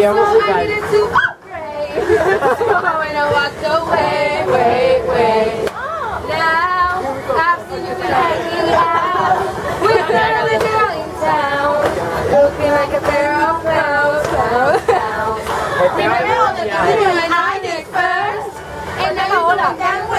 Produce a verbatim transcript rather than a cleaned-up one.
Andiamo su dai. When I walked away, wait, wait. Now I've seen you hanging out with another little girl in town, looking like a pair of clowns, clowns, clowns. Remember all the things when I did first, and then I hold up.